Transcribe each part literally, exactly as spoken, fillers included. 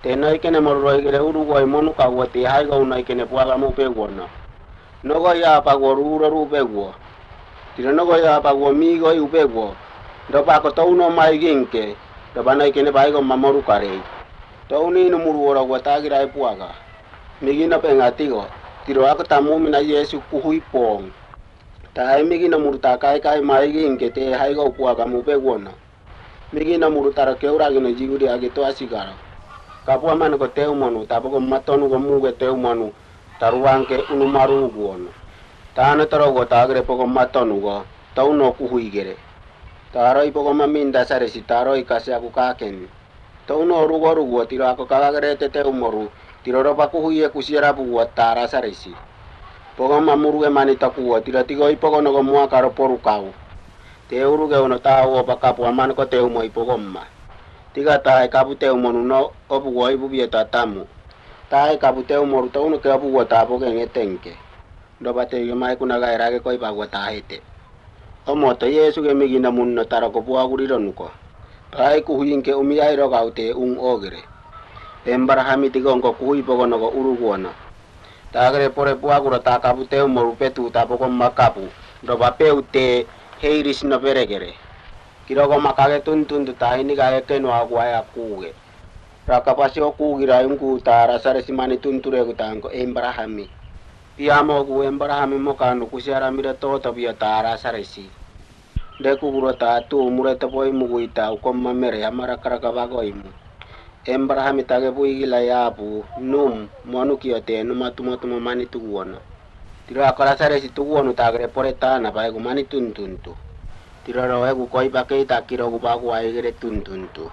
te no ikene morro igere Uruguay monu kawo te hai go no ikene puaga mo pe wono no go ya pa go ruro ru pe wo tira no go ya pa go mi go u pe wo do pa ko to no mai ginke do ba no ikene bai go mamoru kare to ni no muru ora go ta gira puaga migi na pe ngatigo tiro ako tamu mina Yesu kuhui pong ta migi na muru ta kai kai mai ginke te hai go puaga mo pe wono migi na muru tara ke ura gino jiguri age to asigara kapua man ko teu monu tapo ko matonu ko muge teu monu taruangke unu maru guono tana taro go tagre poko matonu go tauno kuhuigere taroi poko maminda sare si taroi kasi aku kaken tauno rugo rugo tiro ako kagare te teu moru tiro ropa kuhuie kusiera buwa tara sare si poko mamuruge manita kuwa tiro tigo ipoko no go mua karo poru kau teu ruge uno tau opa kapua man ko teu mo ipoko ma tiga tai kabuteu monu no opu woi bu bieta tamu tai kabuteu moru to uno ke opu wota po ke ngetenke do bate yo mai kuna ga era ke koi pa wota hete omo to Yesu ke migina munno taro ko bua guri ronuko tai ku hinke umi ai ro gaute un ogere embara hami tigo ko kui po no go uruguona tagre pore bua gura ta kabuteu moru petu ta po ko makapu do ba peute heiris no beregere kiro ko makage tuntun tu tai ni ga ke no agwa ya kuge raka pasi o kugira ungu tara sare simani tunture ku tango embrahami piamo ku embrahami mo kanu kusiara mira to to bia tara sare si de ku guro ta tu mure to poi mu guita ko mamere amara karaka bago imu embrahami tage bui gila ya bu num monu kiote no matu matu mani tu wono tira kala sare si tu wono tagre pore tana ba ku mani tuntun tu tiraro egu koi pakai ta kiro gu paku ai gere tuntun tu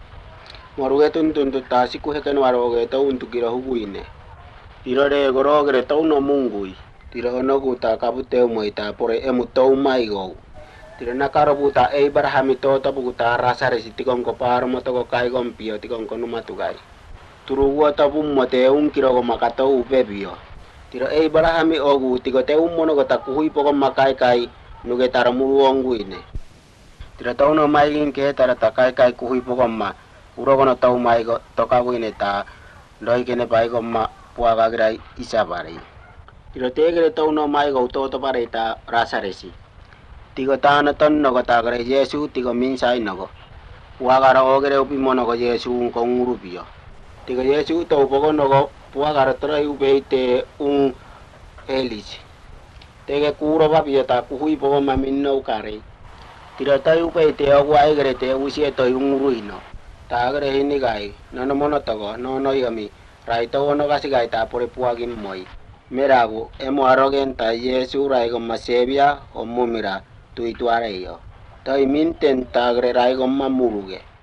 moruge tuntun tu ta siku heken waro ge to untu kiro huguine tirare goro gere to no mungui tiro no gu ta kabute mo ita pore emu to mai go tirana karo buta e barhami to to bu ta rasare sitikon ko par mo to ko kai gom pio tikon ko no matugai turu wo ta bum mo te un kiro go makato u bebio tiro e barhami ogu tigo te un mono go ta kuhui poko makai kai nuge tara muruongu ine tira tau no mai gin ke tara takai kai kuhui pogomma urogo no tau mai go toka guine ta doi kene pai gomma puaga grai isabari tira tegere tau no mai go to to pare ta rasa resi tigo ta na ton no go ta gre Yesu tigo min sai no go puaga ro ogere upi mono go Yesu un ko ngurupio tigo Yesu to pogo no go puaga ro trai ubeite un elis tege kuro ba bieta kuhui po maminno kare tira tai upe te agua egre te usie to unguruino ta agre hini gai no no mono togo no no yami rai to no gasi gai ta pore puagin moi merago emo arogen ta Yesu rai go masebia o mumira tu ituare yo tai minten ta agre rai go mamuruge